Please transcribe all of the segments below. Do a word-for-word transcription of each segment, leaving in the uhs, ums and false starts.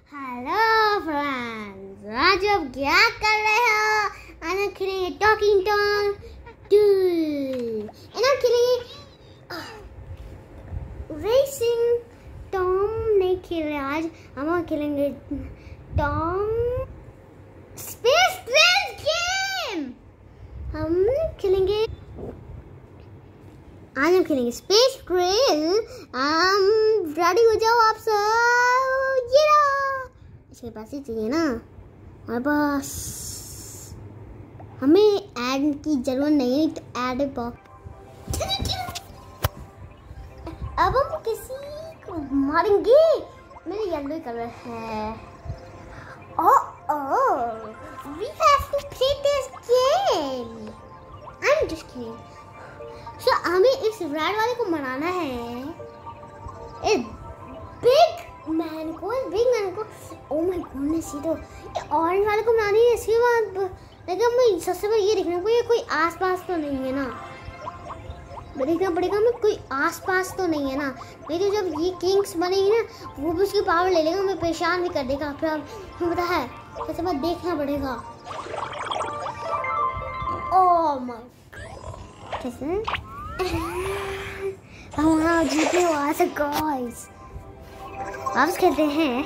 Hello friends, आज आप क्या कर रहे हो? आज हम खेलेंगे टॉकिंग टॉम टू एंड हम खेलेंगे रेसिंग टॉम। नहीं खेल रहे आज, हम खेलेंगे टॉम स्पेस ट्रेन गेम। हम खेलेंगे आज हम खेलेंगे स्पेस ट्रेन। हम रेडी हो जाओ आप सब। ये इसके पास ही चाहिए ना हमारे पास। हमें ऐड की जरूरत नहीं है, तो ऐड बॉक्स। अब हम किसी को मारेंगे। मेरे येलो कलर है। ओह ओह, we have to play this game. I'm just kidding. So हमें इस रेड वाले को मनाना है, इस बिग मैन को, इस बिग मैन को। ओह माय गॉडनेस, ये तो ये ऑरेंज वाले को मनानी है। इसके बाद लेकिन मैं सबसे पहले ये देखना कोई कोई आसपास तो नहीं है ना। देखना पड़ेगा हमें कोई आसपास तो नहीं है ना, नहीं तो जब ये किंग्स बनेगी ना वो भी उसकी पावर ले लेगा, हमें परेशान भी कर देगा। फिर हमें पता है सबसे पहले देखना पड़ेगा। ओह माय कैसे हम हाँ जीते वहाँ से गाइस। वापस खेलते हैं,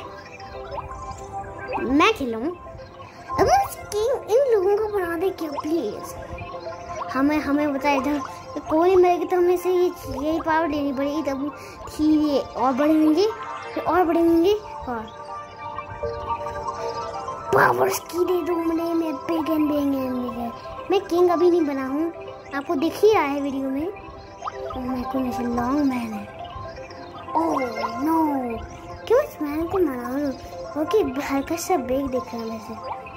मैं खेलूँ। अब किंग इन लोगों को बना दे क्या प्लीज। हमें हमें बताए इधर कोई मरेगी तो हमें से ये यही पावर लेनी पड़ेगी, तब धीरे और बड़े होंगे, फिर और बड़े होंगे और पावर्स की दे दो मुझे। मैं बिग एंड बिग एंड मैं किंग अभी नहीं बना हूँ, आपको दिख ही रहा है वीडियो में। मेरे को नीचे लॉन्ग मैन है। ओह नो, क्यों इस मैन को मरा लो? ओके हल्का सा बिग दिख रहा है वैसे।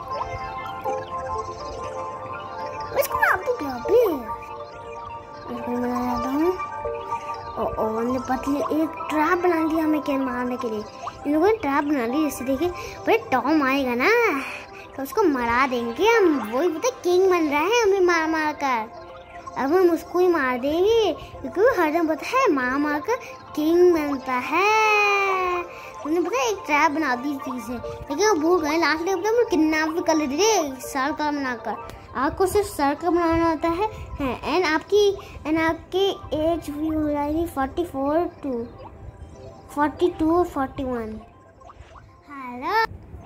इसको मार दो क्या प्लीज। इसको मरा जाता हूँ। ओह ओह, हमने पतली एक ट्रैप बना दिया हमें क्या मारने के लिए। इन लोगों ने ट्रैप बना ली, जैसे देखिए भाई टॉम आएगा ना तो उसको मरा देंगे हम। वही पता किंग बन रहा है हमें मार मार कर। अब हम उसको ही मार देंगे क्योंकि हर जन पता है मार मार कर किंग बनता है। उन्होंने पता है एक ट्रैप बना दी थी से, लेकिन वो भूल गए। लास्ट में पता किडनैप भी कर लेते थे सर का बनाकर। आपको सिर्फ सर का बनाना होता है, है। एंड आपकी एंड आपकी एज भी हो जाएगी forty four to forty two forty one. Hello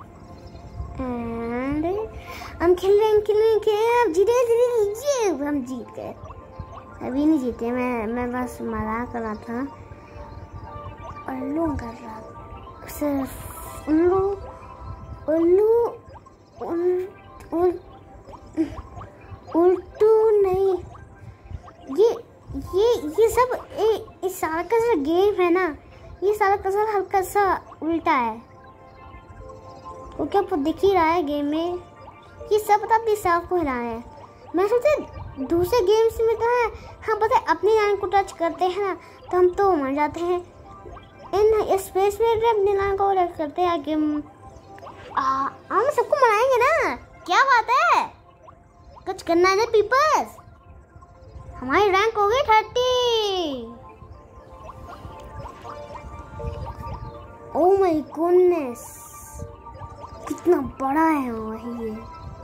and हम खेल रहे हैं खेल रहे हैं खेल रहे हैं। जीते जीते हम जीत गए। अभी नहीं जीते, मैं मैं बस मजाक कर रहा था। उल्लू कर रहा सिर्फ उल्लू उल्लू उल उल उल्टू नहीं। ये ये ये सब ए, इस सारा का जो गेम है ना, ये सारा का सारा हल्का सा उल्टा है। वो क्या आपको दिख ही रहा है गेम में, ये सब पता अपनी सांप को हिला रहे हैं। मैं सोचते दूसरे गेम्स में तो है हम पता है अपनी लाइन को टच करते हैं ना तो हम तो मर जाते हैं। इन स्पेस में अपनी लाइन को टच करते हैं गेम। हम सबको मनाएंगे ना, क्या बात है। कुछ करना है ना पीपल्स। हमारी रैंक हो गई थर्टी। ओह माय गॉडनेस, कितना बड़ा है वही ये।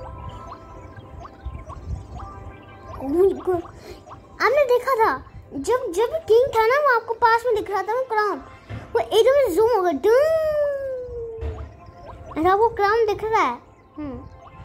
आपने देखा था जब जब किंग था ना वो आपको पास में दिख रहा था वो क्राउन, वो एकदम जूम हो गया। ऐसा वो क्राउन दिख रहा है। हम्म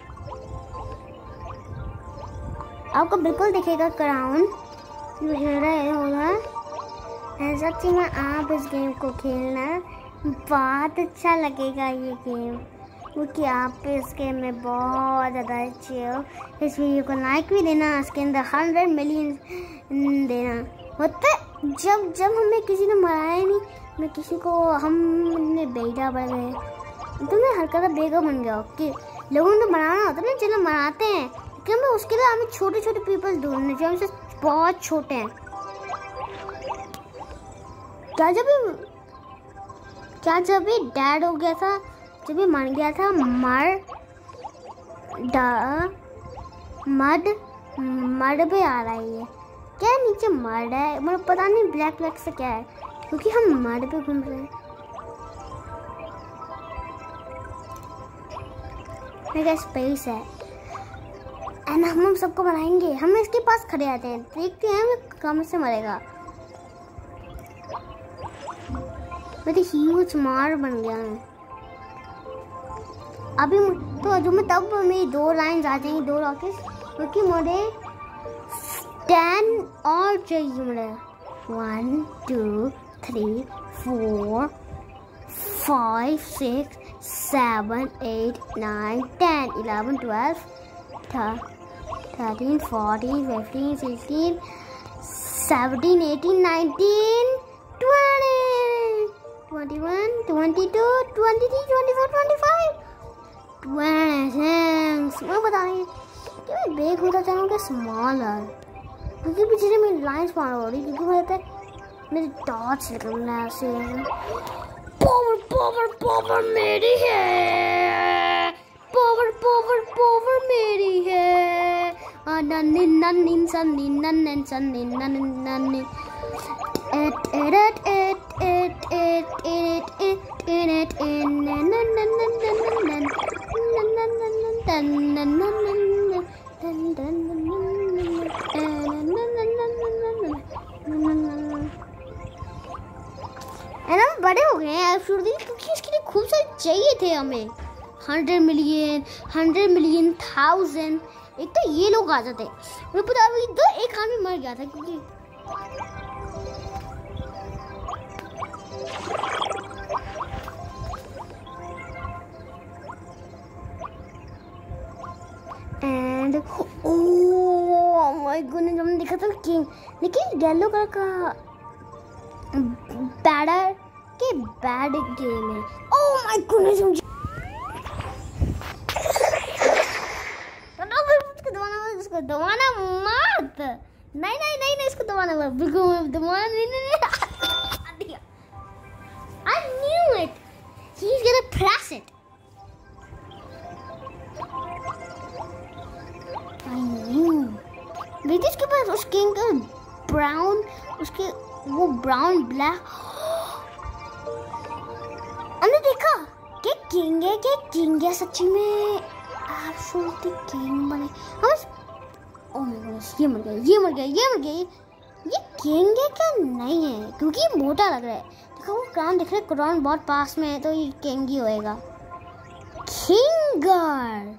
आपको बिल्कुल दिखेगा क्राउन होगा। सच्ची में आप इस गेम को खेलना बहुत अच्छा लगेगा। ये गेम क्योंकि आप इस गेम में बहुत ज़्यादा अच्छे हो। इस वीडियो को लाइक भी देना, इसके अंदर हंड्रेड मिलियन देना। होता जब जब हमें किसी ने मराया नहीं, मैं किसी को हमने बेटा बन गए तो मैं हल्का सा बेगा बन गया। ओके लोगों ने बनाना होता है ना, चलो मनाते हैं, लेकिन मैं उसके लिए हमें छोटे छोटे पीपल ढूंढने जो हमसे बहुत छोटे हैं। क्या जब क्या जब ये डैड हो गया था, जब ये मर गया था, मर ड मड मड पे आ रहा है ये क्या नीचे मड है, मुझे पता नहीं ब्लैक ब्लैक से क्या है, क्योंकि हम मड पे घूम रहे हैं। मेरा स्पेस है एंड हम हम सबको बनाएंगे। हम इसके पास खड़े आते हैं, देखते हैं वो कम से मरेगा। मैं तो ह्यूज मार बन गया है अभी। तो जो मैं तब मेरी दो लाइन आ जाएंगी, दो रॉकेट्स, क्योंकि मुझे टेन और चाहिए। मुझे one two three four five six seven eight nine ten eleven twelve thirteen fourteen fifteen sixteen seventeen eighteen nineteen twenty twenty one twenty two twenty three twenty four twenty five twenty. मैं बता रही हूँ कि मैं bag होता चाहूँगा smaller, क्योंकि पीछे से मेरी लाइन्स मार हो रही, क्योंकि मुझे मेरी टॉर्च निकलना है ऐसे। पावर पावर पावर मेरी है, पावर पावर पावर मेरी है। नन्नी नन्नी सन्नी नन्नी सन्नी नन्नी नन्नी eight eight eight eight eight eight eight eight eight बड़े हो गए हैं क्योंकि इसके लिए खूब सारे चाहिए थे हमें। Hundred million hundred million thousand, एक तो ये लोग आ जाते। मुझे पता है तो एक आदमी मर गया था क्योंकि एंड ओह माय गॉड, हमने देखा था किंग, लेकिन येलो कलर का बैडर के बैड गेम है। ओह माय गॉडनेस, मुझे इसको दबाना मत, नहीं नहीं नहीं नहीं इसको दबाना मत, बिल्कुल दबाना नहीं नहीं नहीं। I knew it. He's gonna press it. I knew. देखिए इसके पास उस किंग का ब्राउन, उसके वो ब्राउन ब्लैक। हमने देखा क्या किंग है, क्या किंग है सच्ची में, एब्सोल्युटली किंग बने हम। ओह माय गॉड, ये मर गया, ये मर गया, ये मर गया। ये किंग है क्या नहीं है, क्योंकि ये मोटा लग रहा है। देखो वो क्राउन दिख रहा है, क्राउन बहुत पास में है, तो ये किंग ही होएगा। किंगर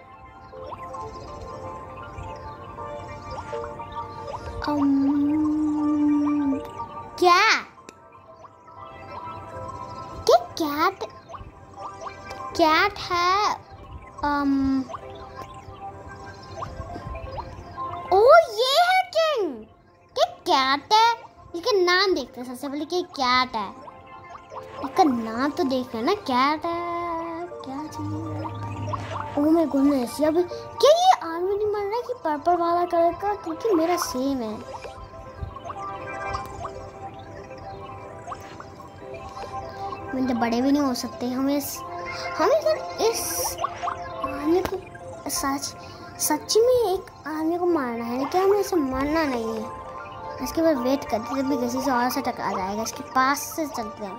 um, कैट क्या कैट कैट है। um, ओ ये है किंग, क्या कैट है। इसका नाम देखते हैं सबसे पहले कि कैट है, इसका नाम तो देख रहे हैं ना, कैट है क्या चाहिए। ओह माय गॉडनेस, अब क्या ये आर्मी नहीं मर रहा है कि पर्पल वाला कलर का, क्योंकि मेरा सेम है। मैं तो बड़े भी नहीं हो सकते, हमें इस हमें सर इस आर्मी को सच सच्ची में एक आदमी को मारना है, लेकिन हमें इसे मारना नहीं है। इसके बाद वेट करते जब भी किसी से और से टकरा जाएगा, इसके पास से चलते हैं।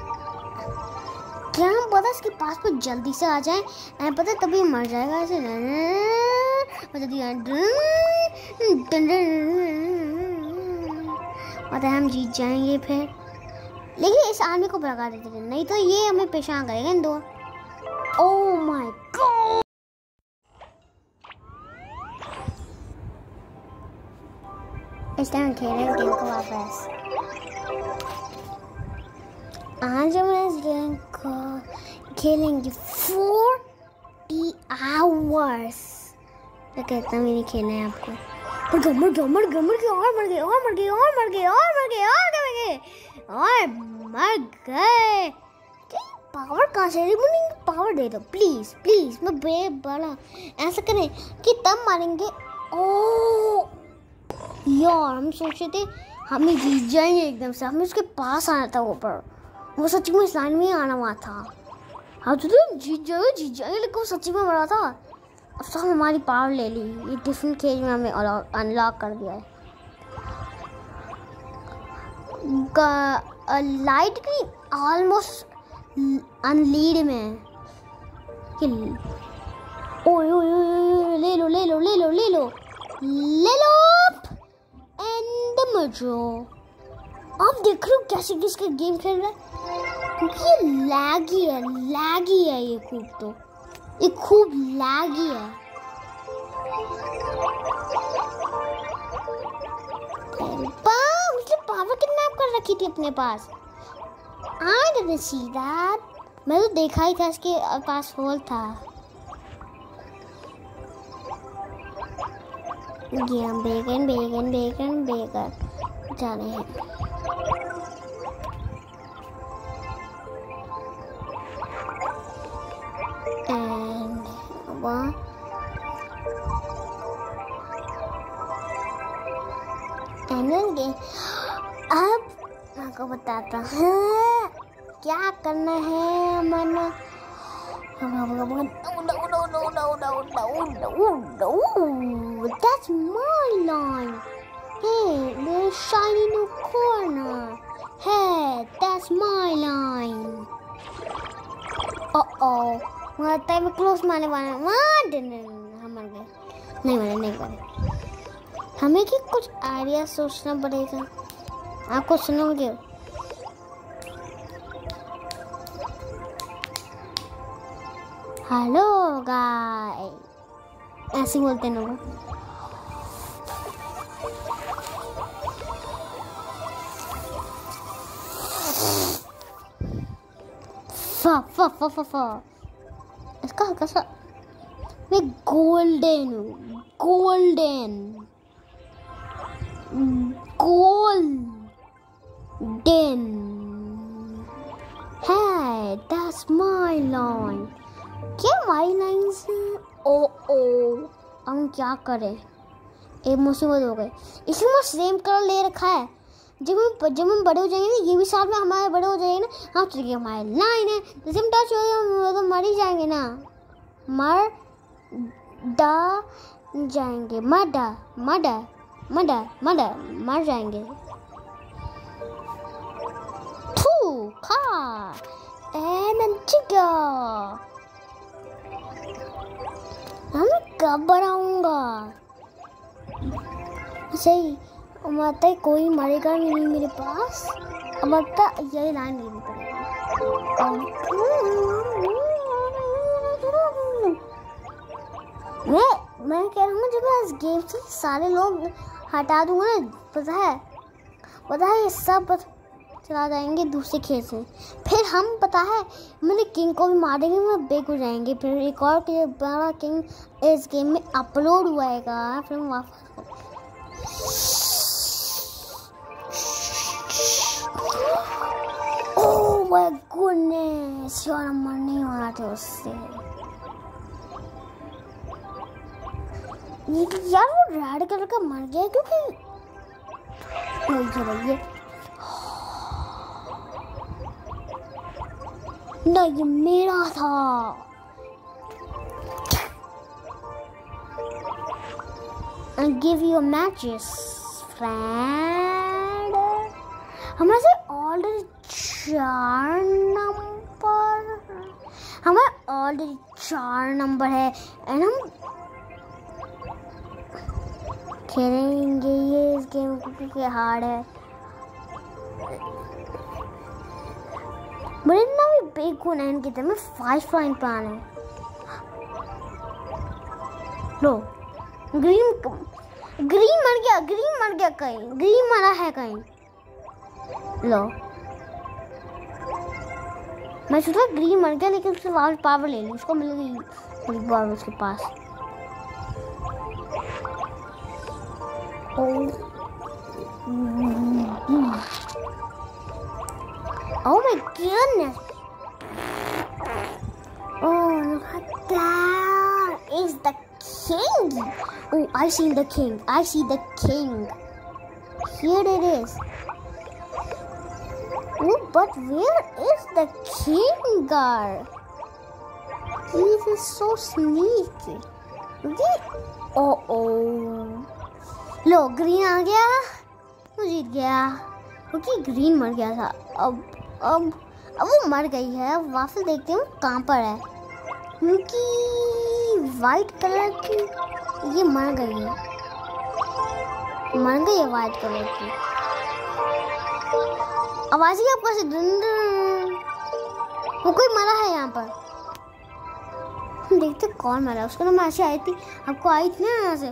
क्या हम पता इसके पास पे जल्दी से आ जाए, नहीं पता तभी मर जाएगा ऐसे। पता है हम जीत जाएंगे फिर, लेकिन इस आदमी को भगा देते थे, नहीं तो ये हमें पेशान करेगा इन दो। ओह माय गॉड, इस टाइम खेलेंगे गेम को वापस। आज हम इस गेम को खेलेंगे फोर्टी आवर्स। तो कहता भी नहीं खेलना है आपको। मर गया मर गया मर गया मर गया और मर गए और मर गए और मर गए और मर गए और मर गए और मर गए। पावर कहाँ से? पावर दे दो प्लीज प्लीज। मैं बे बड़ा ऐसा करें कि तब मारेंगे। ओ यार हम सोचे थे हमें जीत जाएंगे एकदम से, हमें उसके पास आना था ऊपर, वो सच्ची में इस लाइन में ही आना हुआ था। हाँ तो तुम जीत जाओगे जीत जाएंगे, लेकिन वो सच्ची में मरा था। अब सब हमारी पावर ले ली, ये डिफरेंट केज में हमें अनलॉक कर दिया है। लाइट की ऑलमोस्ट अनलीड में ओए ओए ओए, ले लो ले लो ले लो ले लो ले लो एंड मजो। आप देख रहे हो कैसे किसका गेम खेल रहा है, क्योंकि ये लैगी है, लैगी है ये खूब, तो ये खूब लैगी है। मुझे पावर किडनैप कर रखी थी अपने पास। I didn't see that. मैं तो देखा ही था इसके पास होल था। ये हम बेगन बेगन बेगन बेगन जा रहे हैं। एंड वहाँ एंड अब आपको बताता हूँ क्या करना है। मना That's my line. Hey, there's shiny new corner. Hey, that's my line. Uh oh. वहाँ टाइम में क्लोज मारने वाले वहाँ हम मर गए। नहीं मरे नहीं मरे। हमें कि कुछ आइडिया सोचना पड़ेगा। आपको सुनोगे? हेलो गाय, ऐसे बोलते हैं लोग। फा फा फा फा फा इसका हल्का सा मैं गोल्डन गोल्डन गोल्डन है। That's my line. क्या माई लाइन से? ओ ओ हम क्या करें, एक मुसीबत हो गई। इसमें मैं सेम कलर ले रखा है। जब हम जब हम बड़े हो जाएंगे ना, ये भी साथ में हमारे बड़े हो जाएंगे ना, हम चलिए हमारी लाइन है। जैसे हम टच हो गए तो मर ही जाएंगे ना, मर डा जाएंगे, मर डा मर डा मर डा मर डा मर जाएंगे। थू खा एंड चिका मैं कब बढ़ाऊंगा सही। माता कोई मरेगा नहीं मेरे पास। अब यही लाइन लेनी पड़ेगी। मैं मैं कह रहा हूँ जब मैं इस गेम से सारे लोग हटा दूंगा ना, पता है पता है ये सब चला जाएंगे दूसरे खेल से। फिर हम पता है मैंने किंग को भी मार देंगे, मैं बेक हो जाएंगे। फिर एक और बड़ा किंग इस गेम में अपलोड हुएगा, फिर हम वापस ओह माय गुडनेस यार, हम मरने वाला थे उससे। यार वो रेड कलर का मर गया क्योंकि ये ना ये मेरा था। I'll give you matches, friend. हमारे से ऑलरेडी चार नंबर हमारे ऑलरेडी चार नंबर है एंड हम खेलेंगे ये इस गेम को क्योंकि हार्ड है। मेरे ना भी बिग को नाइन की तरह फाइव पॉइंट प्लान है। लो ग्रीन ग्रीन मर गया ग्रीन मर गया कहीं ग्रीन मरा है कहीं। लो मैं सोचा ग्रीन मर गया लेकिन उससे वापस पावर ले ली, उसको मिल गई पूरी पावर उसके पास। Oh my goodness! Oh, that is the king! Oh, I see the king. I see the king. Here it is. Oh, but where is the king guard? He is so sneaky. Oh oh. लो green आ गया, वो जीत गया क्योंकि green मर गया था। अब अब अब वो मर गई है। वापस देखते हैं कहाँ पर है क्योंकि वाइट कलर की, ये मर गई है, मर गई है वाइट कलर की। आवाज ही आपको से वो कोई मरा है यहाँ पर। हम देखते कौन मरा, उसको नाम ऐसे आई थी, आपको आई थी ना यहाँ से।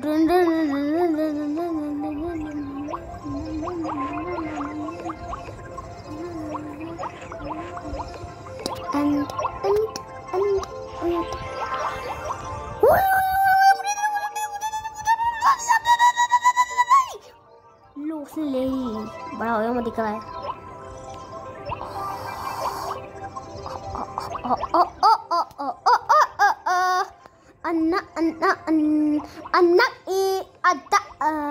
and and and and लो उसने ले ली, बड़ा हो गया मुझे दिख रहा है। ओ oh oh oh oh oh oh ओ अन्ना अन्ना अन्ना ए अदा।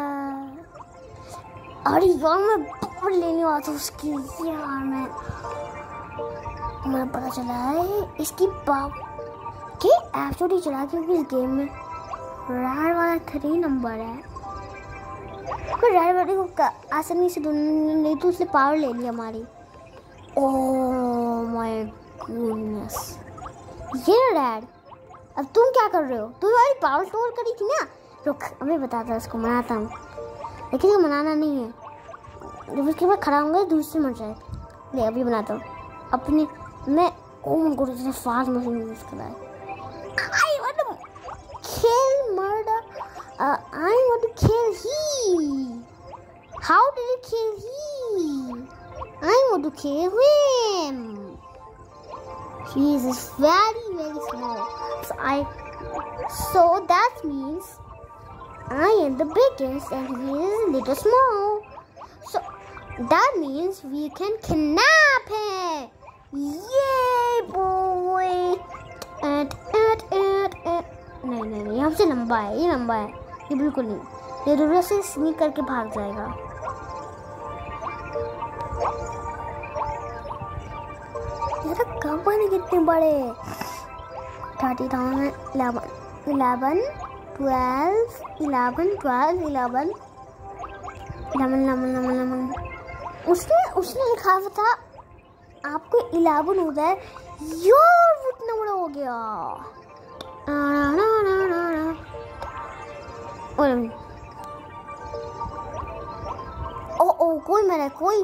अरे यार मैं बहुत लेने वाला था उसकी, यार मैं मुझे पता चला है इसकी बाप के एपिसोड चला, क्योंकि इस गेम में रैड वाला थ्री नंबर है। कोई रैड वाले को आसानी से नहीं तो उसने पावर ले लिया हमारी। ओह माय गॉडनेस, ये रैड अब तुम क्या कर रहे हो? तुम हमारी पावर स्टोर करी थी ना। रुक अभी बताता हूँ, इसको मनाता हूँ, लेकिन ये मनाना नहीं है, जब उसके बाद खड़ा होंगे दूसरी मर जाए। ले अभी बनाता हूँ अपने मैं। ओह माय गॉड, इतने फास्ट मशीन यूज कर रहा है। I want to kill murder, I want to kill he. How did you kill he? I want to kill him. He is very very small, so I so that means I am the biggest and he is a little small, so that means we can kidnap him. Yay boy! and and and and नहीं नहीं नहीं, हमसे लंबा है, ये लंबा है, ये बिल्कुल नहीं, ये दूर से स्नीक करके भाग जाएगा। कब बने कितने बड़े? Thirty thousand eleven eleven twelve eleven twelve eleven eleven eleven eleven eleven उसने उसने लिखा हुआ था आपको इलेवन हो जाए। यार वो इतना बड़ा हो गया। ओ ओ कोई मेरा कोई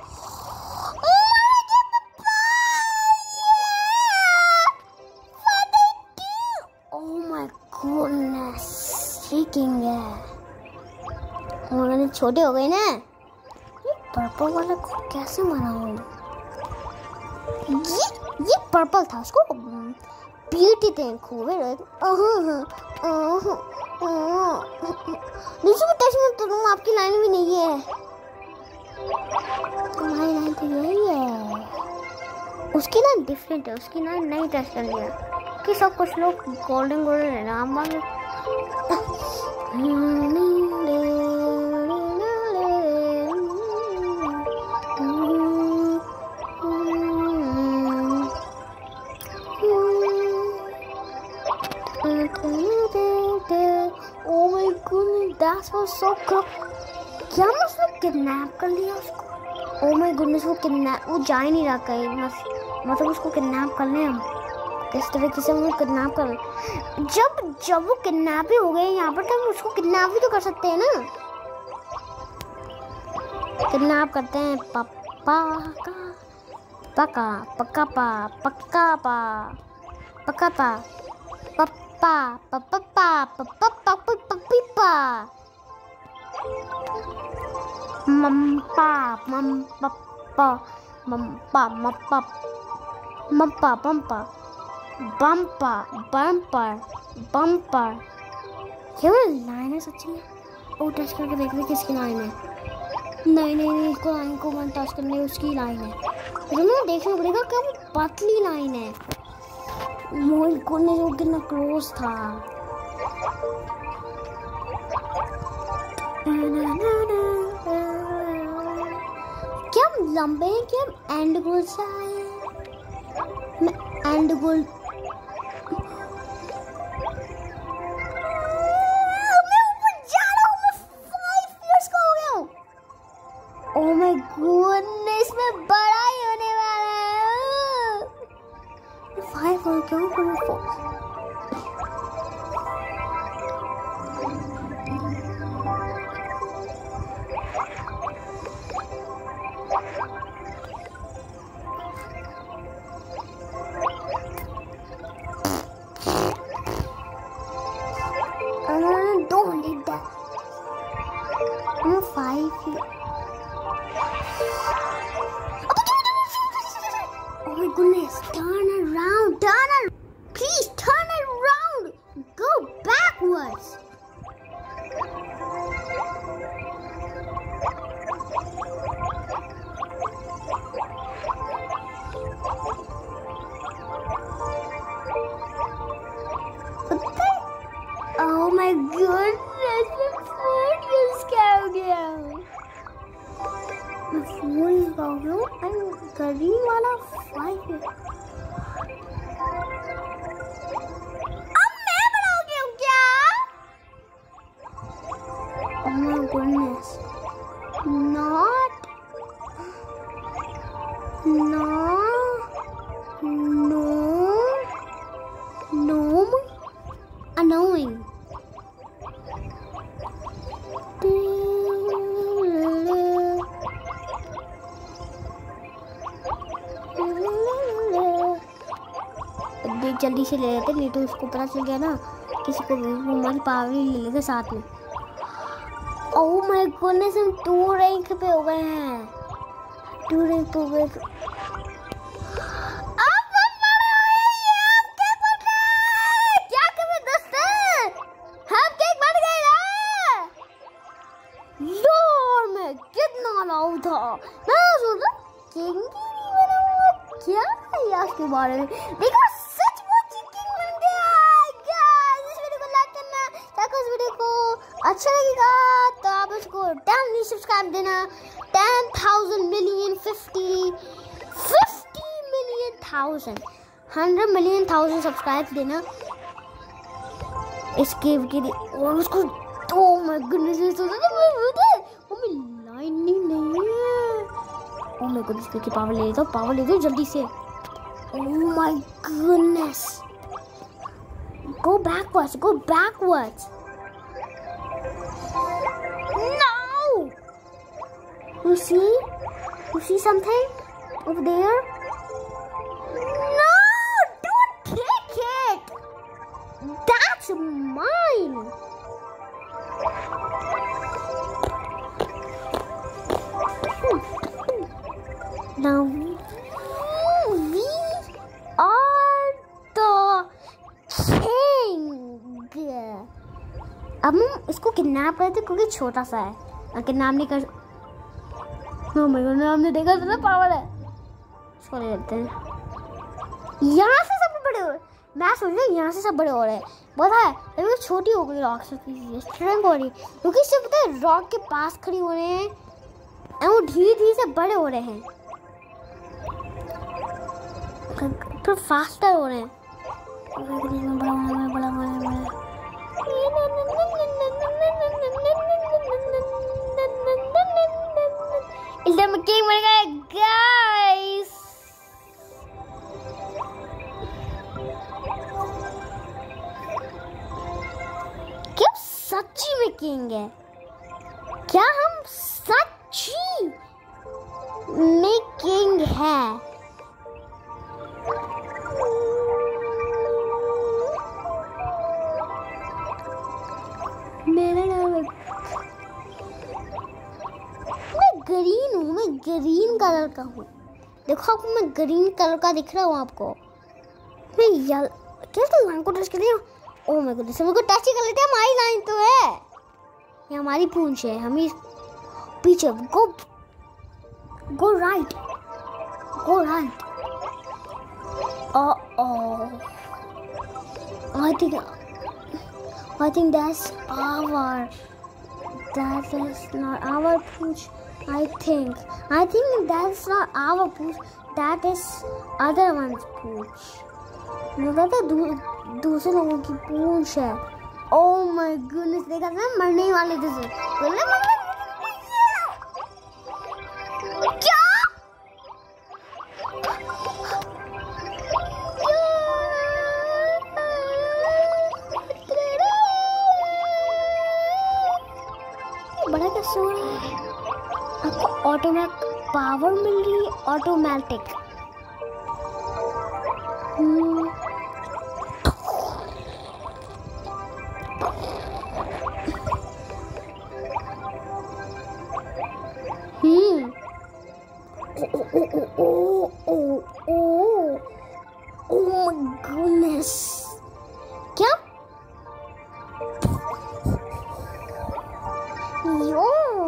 छोटे हो गए ना। ये पर्पल वाला को कैसे मनाऊं? ये ये पर्पल था, उसको पीटी थे खूब है। दूसरी टच में तो तुम आपकी लाइन भी नहीं है, तुम्हारी लाइन तो यही है, उसकी लाइन डिफरेंट है, उसकी लाइन नहीं टच कर लिया कि सब कुछ लोग गोल्डन गोल्डन नाम मांगे। Oh my goodness, that was so cool. क्या उसने किडनैप कर लिया उसको? Oh my goodness, वो किडनैप वो जा ही नहीं रहा कहीं, मतलब उसको किडनैप कर लें हम किस तरीके से, वो किडनैप कर जब जब वो किडनैप ही हो गए यहाँ पर, तो हम उसको किडनैप भी तो कर सकते हैं ना। किडनैप करते हैं पापा का पक्का पक्का पा पक्का पा पक्का पा पप्पा पप्पा पप्पा पप्पा मम्पा मम्पा मम्पा मप्पा मम्पा मम्पा बम्पा बम्पर बम्पर। क्या लाइन है सच्ची में? ओ टच करके देख रहे किसकी लाइन है। नहीं नहीं नहीं, इसको लाइन को वन टच करने उसकी लाइन है, तो देखना पड़ेगा क्या वो पतली लाइन है। मोहिल को ने जो कितना क्लोज था। क्या हम लंबे हैं? क्या हम एंड गोल से आए हैं? मैं and goal Oh my goodness, मैं बड़ा ही होने वाला है। फाइव और क्यों करूँ? turn around, turn around. Please turn around. Go backwards. Oh my goodness, my phone just go down. My phone is go down and green wala five. अब मैं बनाओगे हो क्या? Oh my goodness. Not. No. No. No. Annoying. जल्दी से ले लेते, नहीं तो उसको पता चल गया ना किसी को हमारी पावर ले लेते साथ में। ओह माय गॉडनेस, हम टू रैंक पे हो गए हैं, टू रैंक पे हो गए। क्या है इसके बारे में देखो, सच में चिकन बन गया। गाइस इस वीडियो को लाइक करना, ताकि इस वीडियो को अच्छा लगेगा तो आप उसको टेन सब्सक्राइब देना। Ten thousand million fifty fifty million thousand hundred million thousand subscribe देना इस गेम के लिए। और उसको ओह माय गुडनेस, लाइन नहीं है। Oh my goodness, क्योंकि पावर ले दो, पावर ले दो जल्दी से। Oh my goodness, go backwards, go backwards. No, you see, you see something over there? No, don't take it. That's mine. Now we are the king. अब हम इसको किडनैप करते क्योंकि छोटा सा है, किडनैप नहीं कर। हाँ मेरे को हमने देखा था ना पावर है, इसको ले लेते हैं। यहाँ से सब बड़े हो रहे, मैं सोच रही हूँ यहाँ से सब बड़े हो रहे हैं। पता है अभी छोटी हो गई रॉक से, स्ट्रैंग हो रही क्योंकि सिर्फ पता है रॉक के पास खड़ी हो रहे हैं और वो धीरे धीरे से बड़े हो रहे हैं, फिर फास्टर हो रहे हैं। बड़ा बड़ा बड़ा बड़ा बड़ा इसलिए किंग बन गए गाइस। क्या सच्ची में किंग है? क्या हम सच्ची में किंग है? मेरा नाम है, मैं ग्रीन हूँ, मैं ग्रीन कलर का हूँ। देखो आपको मैं ग्रीन कलर का दिख रहा हूँ आपको। मैं यल क्या तो लाइन को टच कर दिया। ओह माय गॉड, मेरे को टच ही कर लेते हैं। हमारी लाइन तो है, ये हमारी पूंछ है। हम पीछे go go right go right. Uh-oh. I think I think that's our. That is not our push. I think. I think that's not our push. That is other one's push. मुझे लगता है दू, दूसरे लोगों की पूंछ है। Oh my goodness, देखा था मरने वाले जैसे। बोले मरने क्या? बड़ा क्या सो रहा है? आपको ऑटोमेटिक पावर मिल रही है, automatic. Hmm hmm oh oh oh oh oh oh my goodness, क्या यो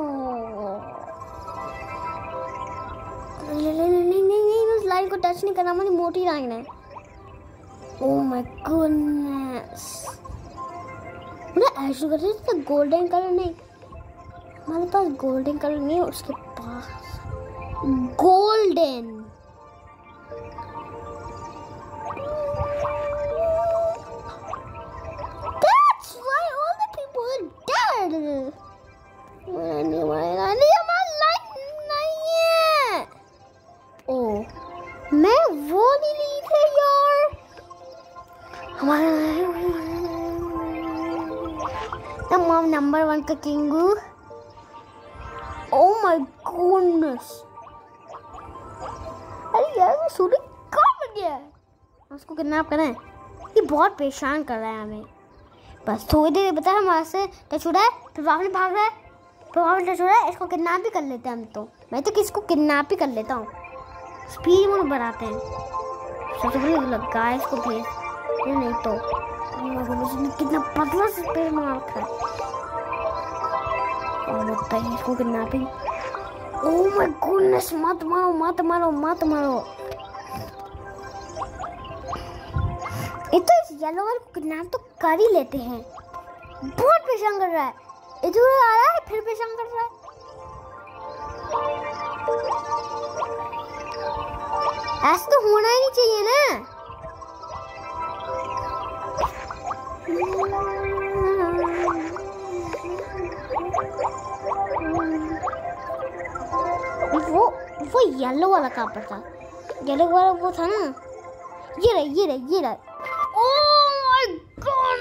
नहीं नहीं नहीं नहीं, उस लाइन को टच नहीं करना, मुझे मोटी लाइन है। ओह माय गॉडनेस, मुझे ऐसे करते तो गोल्डन कलर नहीं, हमारे पास गोल्डन कलर नहीं है, उसके पास golden. That's why all the people are dead. नहीं मरेगा, नहीं हमारा लाइट नहीं है। ओह मैं वो नहीं ली थे यार, हमारा तमाम नंबर वन का किंगू। ओह माय गॉडनेस, अरे यार वो सूर्य कहाँ पर गया है, उसको किडनैप करें, ये बहुत परेशान कर रहा है हमें। बस थोड़ी देर बता, हमारे से टच हो रहा है, फिर वापस भाग रहा है, फिर वापस टच हो रहा है, इसको किडनैप भी कर लेते हैं हम तो, मैं तो किसको किडनैप ही कर लेता हूँ, स्पीड में बढ़ाते हैं। सबसे पहले लगा इसको प्लीज, ये नहीं तो उसने कितना पतला से पेड़ मार रखा है, और लगता है इसको किडनैपिंग। ओह माय गॉडनेस, मत मारो मत मारो मत मारो, ये तो इस येलो वाले को किडनैप तो कर ही लेते हैं, बहुत परेशान कर रहा है, इधर आ रहा है फिर परेशान कर रहा है। ऐसा तो होना ही नहीं चाहिए ना। वो वो येलो वाला कहाँ पर था, येलो वाला वो था ना, ये रहा ये रहा ये रहा। Oh my god,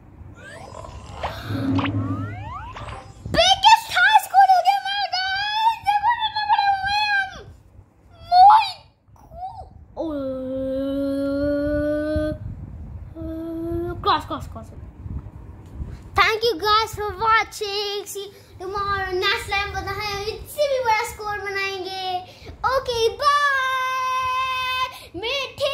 biggest high score हो गया मेरा गाइस, देखो कितने बड़े हुए हम। My god, cross cross cross. Thank you guys for watching, see tomorrow next time बताना है इससे भी बड़ा स्कोर बनाएंगे। ओके बाय, मीठे